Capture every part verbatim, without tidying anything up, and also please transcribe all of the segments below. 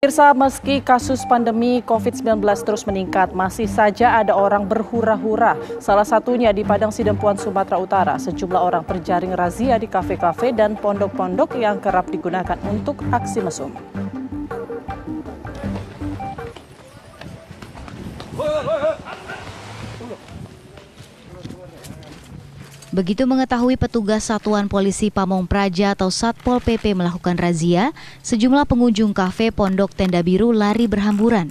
Pemirsa, meski kasus pandemi covid sembilan belas terus meningkat, masih saja ada orang berhura-hura. Salah satunya di Padang Sidempuan, Sumatera Utara. Sejumlah orang terjaring razia di kafe-kafe dan pondok-pondok yang kerap digunakan untuk aksi mesum. Begitu mengetahui petugas Satuan Polisi Pamong Praja atau Satpol P P melakukan razia, sejumlah pengunjung kafe Pondok Tenda Biru lari berhamburan.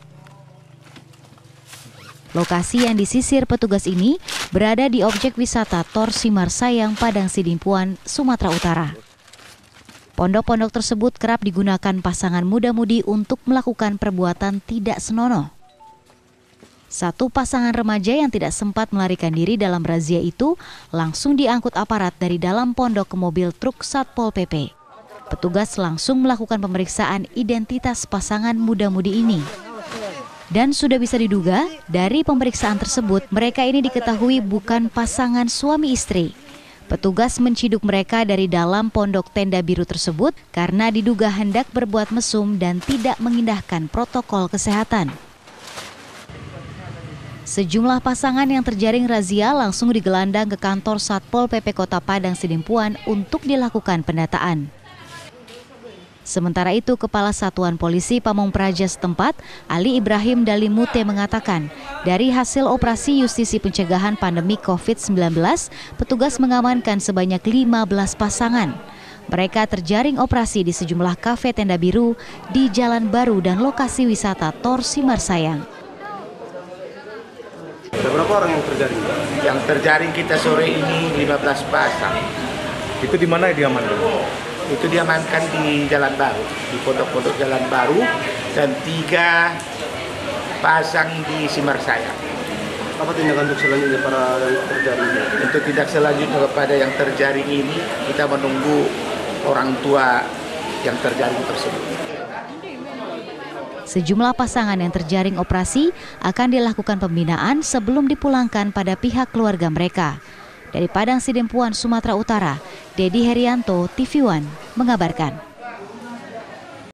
Lokasi yang disisir petugas ini berada di objek wisata Tor Simarsayang, Padang Sidempuan, Sumatera Utara. Pondok-pondok tersebut kerap digunakan pasangan muda-mudi untuk melakukan perbuatan tidak senonoh. Satu pasangan remaja yang tidak sempat melarikan diri dalam razia itu langsung diangkut aparat dari dalam pondok ke mobil truk Satpol P P. Petugas langsung melakukan pemeriksaan identitas pasangan muda-mudi ini. Dan sudah bisa diduga, dari pemeriksaan tersebut mereka ini diketahui bukan pasangan suami istri. Petugas menciduk mereka dari dalam pondok tenda biru tersebut karena diduga hendak berbuat mesum dan tidak mengindahkan protokol kesehatan. Sejumlah pasangan yang terjaring razia langsung digelandang ke kantor Satpol P P Kota Padang Sidempuan untuk dilakukan pendataan. Sementara itu, Kepala Satuan Polisi Pamong Praja setempat, Ali Ibrahim Dalimute mengatakan, dari hasil operasi justisi pencegahan pandemi covid sembilan belas, petugas mengamankan sebanyak lima belas pasangan. Mereka terjaring operasi di sejumlah kafe tenda biru di Jalan Baru dan lokasi wisata Tor Simarsayang. Berapa orang yang terjaring? Yang terjaring kita sore ini lima belas pasang. Itu di mana diamankan? Itu diamankan di Jalan Baru, di pondok-pondok Jalan Baru, dan tiga pasang di Simarsayang. Apa tindakan untuk selanjutnya para yang terjaring? Untuk tindak selanjutnya kepada yang terjaring ini, kita menunggu orang tua yang terjaring tersebut. Sejumlah pasangan yang terjaring operasi akan dilakukan pembinaan sebelum dipulangkan pada pihak keluarga mereka. Dari Padang Sidempuan, Sumatera Utara, Dedi Herianto, T V One, mengabarkan.